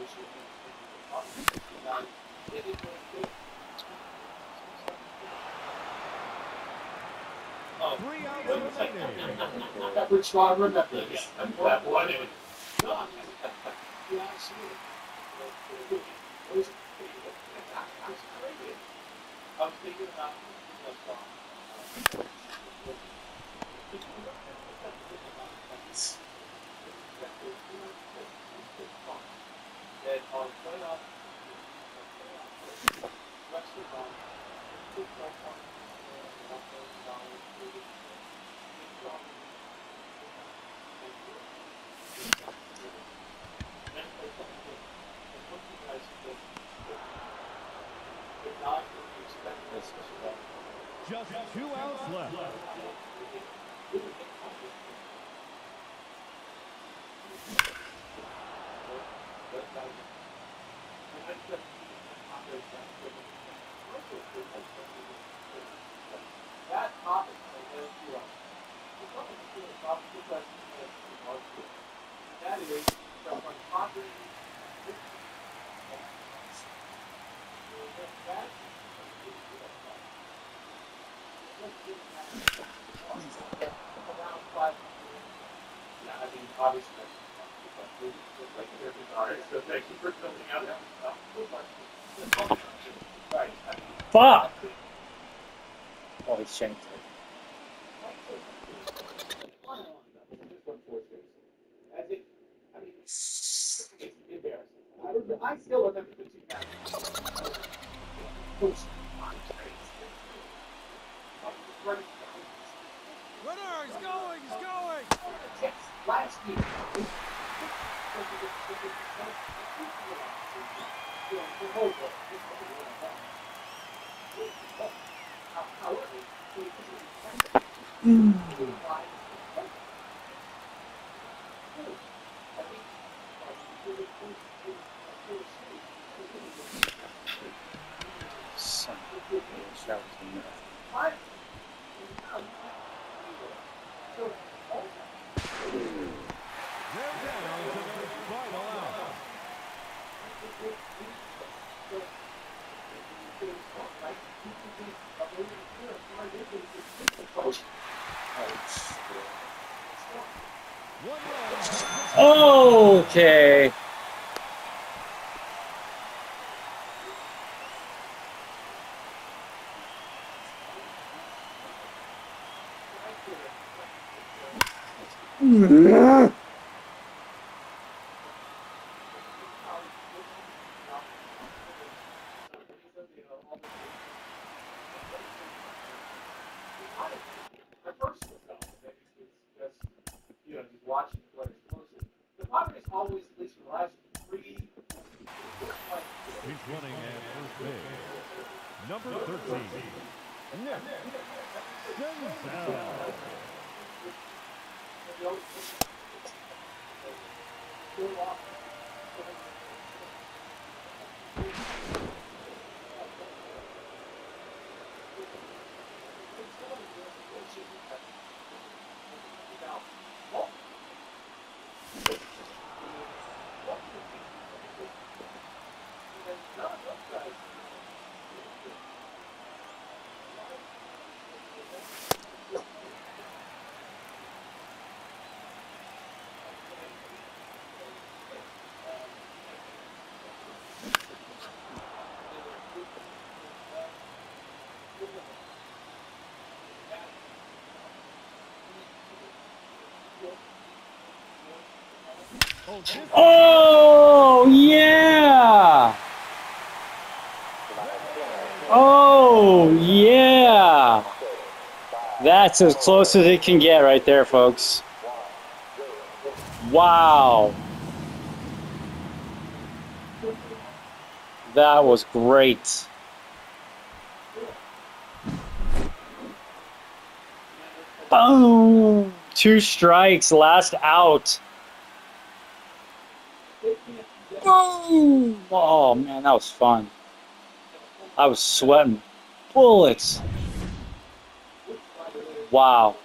Which one remember this? That one. I'm thinking about just 2 outs left. that topic that is from Fuck! Oh, he's shanked it. I still remember the 2000. Winner, he's going, he's going! Last year. Son of a bitch, that was enough. They're down to their final out. Okay. Watching the players closely. The Padres always, at least for the last 3. He's running at first base. Number 13. Nick Senzel. Oh, yeah! Oh, yeah! That's as close as it can get right there, folks. Wow. That was great. Boom! 2 strikes, last out. Boom! Oh, man, that was fun. I was sweating bullets. Wow.